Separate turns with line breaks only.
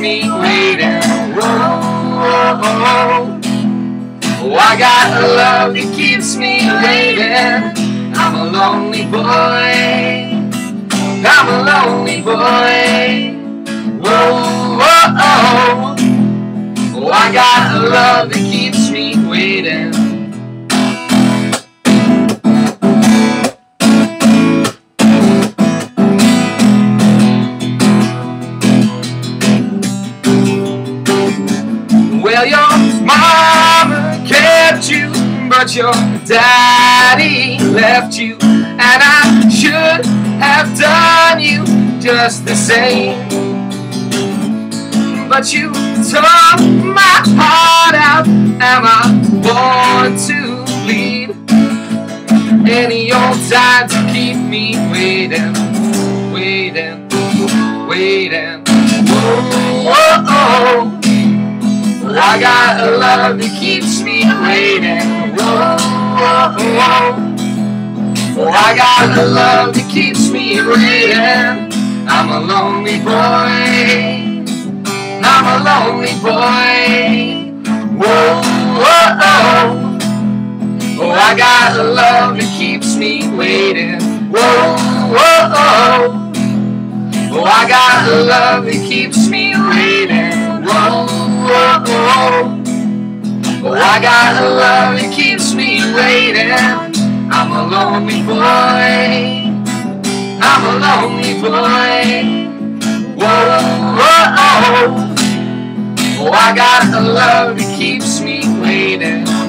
me waiting. Whoa, whoa, whoa. Oh, I got a love that keeps me waiting. I'm a lonely boy. I'm a lonely boy. Whoa, whoa, oh. Oh, I got a love that keeps me waiting. Well, your mama kept you, but your daddy left you, and I should have done you just the same. But you tore my heart out. Am I born to bleed? Any old time to keep me waiting, waiting, waiting. Whoa, whoa, oh. I got a love that keeps me waiting. Whoa, whoa, whoa. I got a love that keeps me waiting. I'm a lonely boy. I'm a lonely boy. Whoa, whoa, oh. Oh, I got a love that keeps me waiting. Whoa, whoa, oh. Oh, I got a love that keeps me waiting. Whoa, whoa, oh. Oh, I got a love that keeps me waiting. I'm a lonely boy. I'm a lonely boy. Whoa, whoa, oh. Oh, I got a love that keeps me waiting.